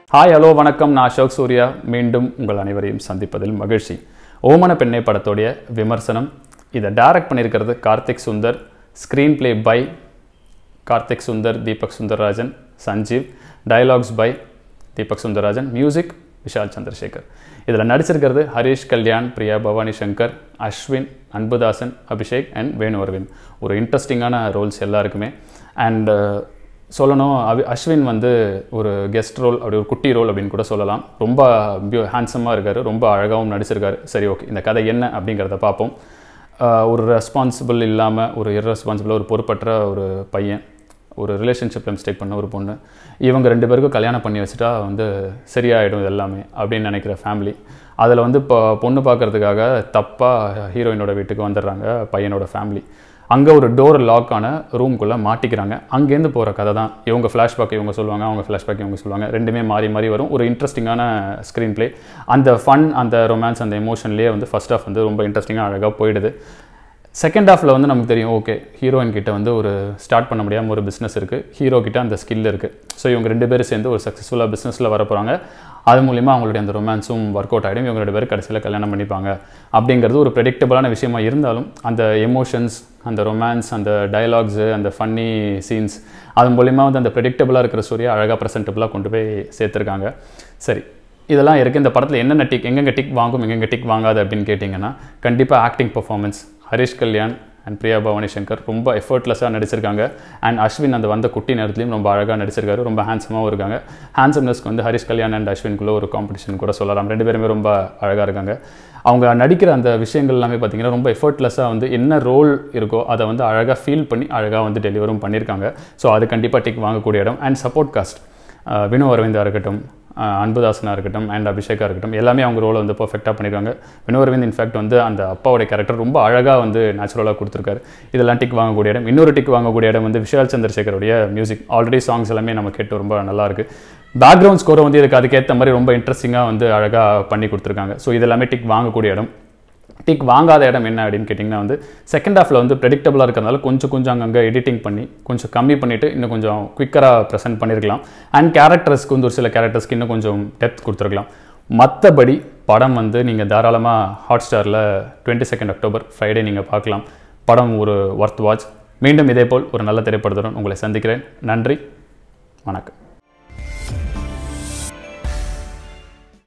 Hi hello வணக்கம் நான் அசோக் சூர்யா மீண்டும் உங்கள் அனைவரையும் சந்திப்பதில் மகிழ்ச்சி. Manapenne படத்தோடைய விமர்சனம். இதை டைரக்ட் பண்ணியிருக்கிறது Karthik Sundar, screen play by Karthik Sundar, Deepak Sundararajan, Sanjeev, dialogues by Deepak Sundararajan, music Vishal Chandrasekhar. இதில் நடிச்சிருக்கிறது ஹரிஷ், கல்யாண், பிரியா, பவானி, ஷங்கர், அஸ்வின், அன்புதாசன், அபிஷேக் அண்ட் அரவிந்த். ஒரு இன்ட்ரெஸ்டிங்கான ரோல்ஸ் எல்லாருக்குமே. அண்ட் சொல்லணும், அஸ்வின் வந்து ஒரு கெஸ்ட் ரோல், அப்படி ஒரு குட்டி ரோல் அப்படின்னு கூட சொல்லலாம். ரொம்ப ஹேண்ட்ஸமாக இருக்கார், ரொம்ப அழகாகவும் நடிச்சிருக்காரு. சரி, ஓகே, இந்த கதை என்ன அப்படிங்கிறத பார்ப்போம். ஒரு ரெஸ்பான்சிபிள் இல்லாமல், ஒரு இர்ரெஸ்பான்சிபிளாக, ஒரு பொறுப்பற்ற ஒரு பையன், ஒரு ரிலேஷன்ஷிப்பில் மிஸ்டேக் பண்ண ஒரு பொண்ணு, இவங்க ரெண்டு பேருக்கும் கல்யாணம் பண்ணி வச்சுட்டா வந்து சரியாயிடும் எல்லாமே அப்படின்னு நினைக்கிற ஃபேமிலி. அதில் வந்து இப்போ பொண்ணு பார்க்குறதுக்காக தப்பாக ஹீரோயினோட வீட்டுக்கு வந்துடுறாங்க பையனோட ஃபேமிலி. அங்கே ஒரு டோர் லாக் ஆன ரூம்குள்ளே மாட்டிக்கிறாங்க. அங்கேருந்து போகிற கதை தான். இவங்க ஃப்ளாஷ்பேக் இவங்க சொல்லுவாங்க, அவங்க ஃப்ளாஷ்பேக் இவங்க சொல்லுவாங்க. ரெண்டுமே மாறி மாறி வரும். ஒரு இன்ட்ரெஸ்டிங்கான ஸ்க்ரீன் பிளே. அந்த ஃபன், அந்த ரொமான்ஸ், அந்த எமோஷன்லேயே வந்து ஃபஸ்ட் ஹாஃப் வந்து ரொம்ப இன்ட்ரெஸ்டிங்காக அழகாக போயிடுது. செகண்ட் ஹாஃபில் வந்து நமக்கு தெரியும், ஓகே, ஹீரோயின் கிட்ட வந்து ஒரு ஸ்டார்ட் பண்ண முடியாமல் ஒரு பிஸ்னஸ் இருக்குது, ஹீரோ கிட்ட அந்த ஸ்கில் இருக்குது. ஸோ இவங்க ரெண்டு பேரும் சேர்ந்து ஒரு சக்ஸஸ்ஃபுல்லாக பிஸ்னஸில் வர போகிறாங்க. அது மூலிமா அவங்களுடைய அந்த ரொமான்ஸும் ஒர்க் அவுட் ஆகிடும். இவங்க ரெண்டு பேரும் கடைசியில் கல்யாணம் பண்ணிப்பாங்க அப்படிங்கிறது ஒரு ப்ரெடிக்டபிளான விஷயமா இருந்தாலும், அந்த எமோஷன்ஸ், அந்த ரொமான்ஸ், அந்த டயலாக்ஸு, அந்த ஃபன்னி சீன்ஸ், அது மூலிமா வந்து அந்த ப்ரெடிக்டபிளாக இருக்கிற ஸ்டோரியை அழகாக ப்ரெசென்டபிளாக கொண்டு போய் சேர்த்துருக்காங்க. சரி, இதெல்லாம் இருக்குது. இந்த படத்தில் என்னென்ன டிக், எங்கெங்கே டிக் வாங்கும், எங்கெங்கே டிக் வாங்காது அப்படின்னு கேட்டிங்கன்னா, கண்டிப்பாக acting performance. Harish, Kalyan and Priya, Bhavani, Shankar ரொம்ப எஃபர்ட்லெஸ்ஸாக நடிச்சிருக்காங்க. அண்ட் அஸ்வின் அந்த வந்த குட்டி நேரத்துலையும் ரொம்ப அழகாக நடிச்சிருக்காரு. ரொம்ப ஹேண்ட்ஸமாகவும் இருக்காங்க. ஹேண்ட்ஸம்னஸ்க்கு வந்து ஹரிஷ், கல்யாண் அண்ட் அஸ்வின்குள்ளே ஒரு காம்படிஷன் கூட சொல்லலாம். ரெண்டு பேருமே ரொம்ப அழகாக இருக்காங்க. அவங்க நடிக்கிற அந்த விஷயங்கள் எல்லாமே பார்த்திங்கன்னா ரொம்ப எஃபர்ட்லெஸ்ஸாக வந்து என்ன ரோல் இருக்கோ அதை வந்து அழகாக ஃபீல் பண்ணி அழகாக வந்து டெலிவரும் பண்ணியிருக்காங்க. ஸோ அது கண்டிப்பாக டிக் வாங்கக்கூடிய இடம். அண்ட் சப்போர்ட் காஸ்ட், அரவிந்தாக இருக்கட்டும், அன்புதாசனாக இருக்கட்டும் அண்ட் அபிஷேக்காக இருக்கட்டும், எல்லாமே அவங்க ரோலை வந்து பர்ஃபெக்டாக பண்ணியிருக்காங்க. அரவிந்த் இன்ஃபேக்ட் வந்து அந்த அப்பாவோடைய கேரக்டர் ரொம்ப அழகாக வந்து நேச்சுரலாக கொடுத்துருக்காரு. இதெல்லாம் டிக் வாங்கக்கூடிய இடம். இன்னொரு டிக் வாங்கக்கூடிய இடம் வந்து விஷால் சந்திரசேகருடைய மியூசிக். ஆல்ரெடி சாங்ஸ் எல்லாமே நம்ம கேட்டு ரொம்ப நல்லாயிருக்கு. பேக்ரவுண்ட் ஸ்கோரை வந்து இதுக்கு அதுக்கேற்ற மாதிரி ரொம்ப இன்ட்ரெஸ்டிங்காக வந்து அழகாக பண்ணி கொடுத்துருக்காங்க. ஸோ இதெல்லாமே டிக் வாங்கக்கூடிய இடம். டிக் வாங்காத இடம் என்ன அப்படின்னு கேட்டிங்கன்னா வந்து, செகண்ட் ஹாஃபில் வந்து ப்ரெடிக்டபிளாக இருக்கிறதுனால கொஞ்சம் அங்கங்கே எடிட்டிங் பண்ணி கொஞ்சம் கம்மி பண்ணிவிட்டு இன்னும் கொஞ்சம் குயிக்கராக ப்ரெசென்ட் பண்ணியிருக்கலாம். அண்ட் கேரக்டர்ஸ்க்கு வந்து ஒரு சில கேரக்டர்ஸ்க்கு இன்னும் கொஞ்சம் டெப்த் கொடுத்துருக்கலாம். மற்றபடி படம் வந்து நீங்கள் தாராளமாக ஹாட்ஸ்டாரில் 22 அக்டோபர் ஃப்ரைடே நீங்கள் பார்க்கலாம். படம் ஒரு ஒர்த் வாட்ச். மீண்டும் இதேபோல் ஒரு நல்ல திரைப்படத்துடன் உங்களை சந்திக்கிறேன். நன்றி, வணக்கம்.